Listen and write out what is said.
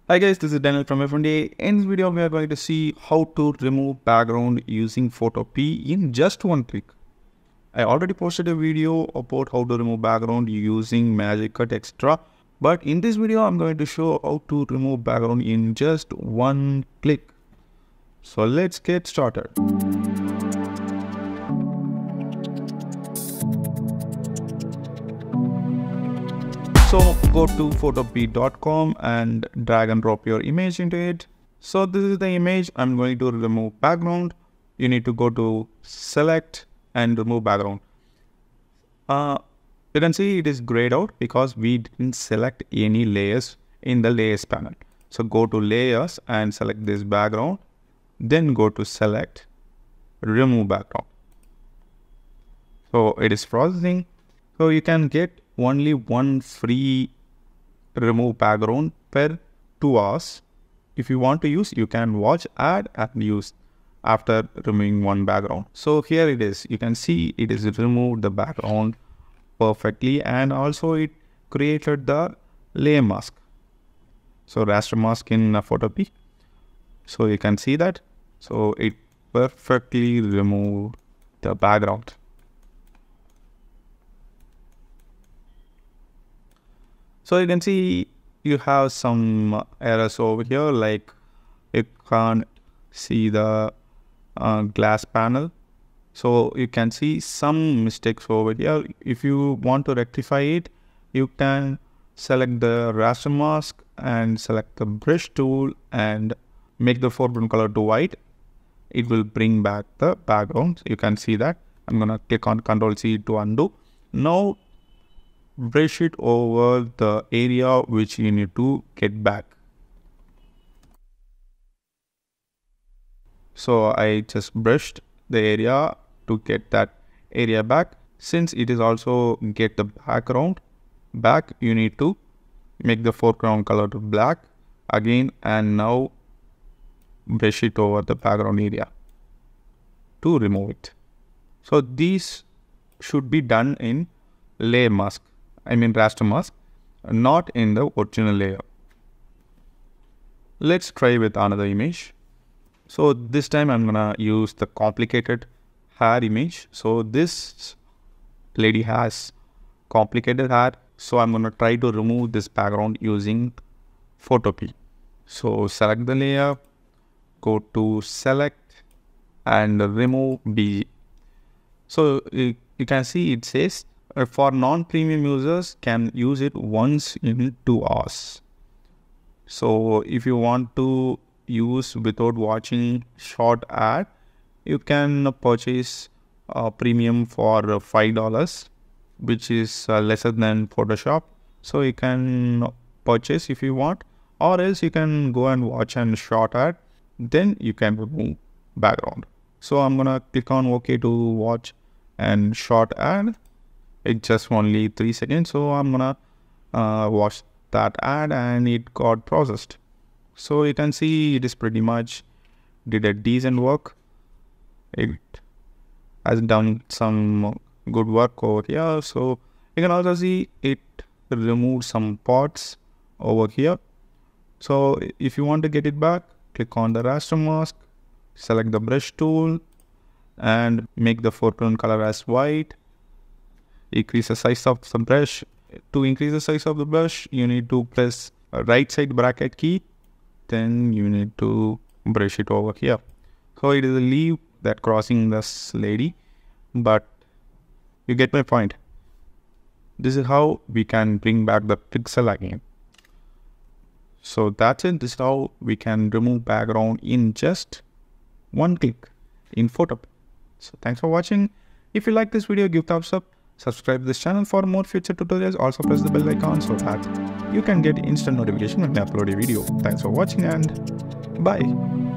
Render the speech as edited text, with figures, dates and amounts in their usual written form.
Hi guys, this is Daniel from F1DA. In this video, we are going to see how to remove background using Photopea in just one click. I already posted a video about how to remove background using Magic Cut Extra. But in this video, I'm going to show how to remove background in just one click. So let's get started. So go to photopea.com and drag and drop your image into it. So this is the image. I'm going to remove background. You need to go to select and remove background. You can see it is grayed out because we didn't select any layers in the layers panel. So go to layers and select this background. Then go to select, remove background. So it is processing. So you can get only one free remove background per 2 hours. If you want to use, you can watch ad and use after removing one background. So here it is. You can see it is removed the background perfectly, and also it created the layer mask. So raster mask in Photopea. So you can see that. So it perfectly removed the background. So you can see you have some errors over here, like you can't see the glass panel. So you can see some mistakes over here. If you want to rectify it, you can select the raster mask and select the brush tool and make the foreground color to white. It will bring back the background. You can see that. I'm going to click on Ctrl C to undo. Now brush it over the area which you need to get back. So I just brushed the area to get that area back. Since it is also get the background back, you need to make the foreground color to black again, and now brush it over the background area to remove it. So these should be done in layer mask. Raster mask, not in the original layer. Let's try with another image. So this time I'm gonna use the complicated hair image. So this lady has complicated hair. So I'm gonna try to remove this background using Photopea. So select the layer, go to select and remove BG. So you can see it says for non-premium users can use it once in 2 hours. So if you want to use without watching short ad, you can purchase a premium for $5, which is lesser than Photoshop. So you can purchase if you want, or else you can go and watch a short ad, then you can remove background. So I'm gonna click on OK to watch and short ad. It's just only 3 seconds, so I'm gonna watch that ad and it got processed. So you can see it is pretty much did a decent work. It has done some good work over here. So you can also see it removed some parts over here. So if you want to get it back, click on the raster mask, select the brush tool and make the foreground color as white. Increase the size of the brush. To increase the size of the brush, you need to press a right side bracket key. Then you need to brush it over here. So it is a leaf that crossing this lady, but you get my point. This is how we can bring back the pixel again. So that's it. This is how we can remove background in just one click in Photopea. So thanks for watching. If you like this video, give thumbs up. Subscribe to this channel for more future tutorials. Also press the bell icon so that you can get instant notification when I upload a video. Thanks for watching and bye.